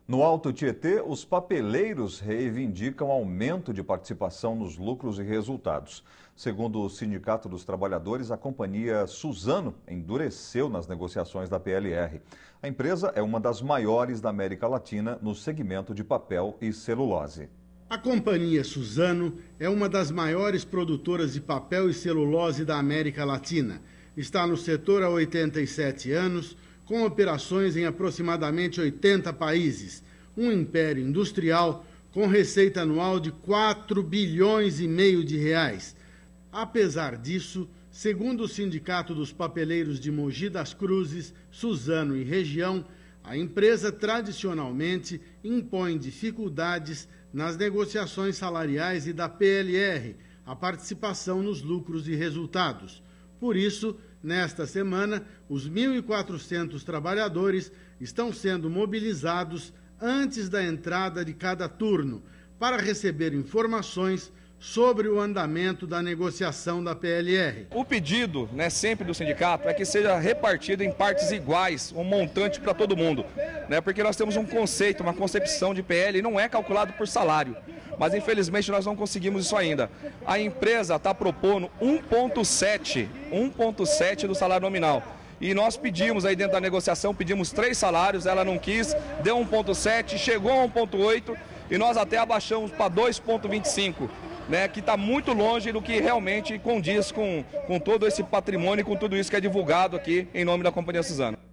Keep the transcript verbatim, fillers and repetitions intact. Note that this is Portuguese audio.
No Alto Tietê, os papeleiros reivindicam aumento de participação nos lucros e resultados. Segundo o Sindicato dos Trabalhadores, a companhia Suzano endureceu nas negociações da P L R. A empresa é uma das maiores da América Latina no segmento de papel e celulose. A companhia Suzano é uma das maiores produtoras de papel e celulose da América Latina. Está no setor há oitenta e sete anos, com operações em aproximadamente oitenta países, um império industrial com receita anual de quatro bilhões e meio de reais. Apesar disso, segundo o Sindicato dos Papeleiros de Mogi das Cruzes, Suzano e região, a empresa tradicionalmente impõe dificuldades nas negociações salariais e da P L R, a participação nos lucros e resultados. Por isso, nesta semana, os mil e quatrocentos trabalhadores estão sendo mobilizados antes da entrada de cada turno para receber informações sobre o andamento da negociação da P L R. O pedido, né, sempre do sindicato é que seja repartido em partes iguais, um montante para todo mundo, né, porque nós temos um conceito, uma concepção de P L, não é calculado por salário, mas infelizmente nós não conseguimos isso ainda. A empresa está propondo um vírgula sete, um vírgula sete do salário nominal. E nós pedimos aí dentro da negociação, pedimos três salários, ela não quis, deu um vírgula sete, chegou a um vírgula oito e nós até abaixamos para dois vírgula vinte e cinco. Né, que está muito longe do que realmente condiz com, com todo esse patrimônio e com tudo isso que é divulgado aqui em nome da companhia Suzano.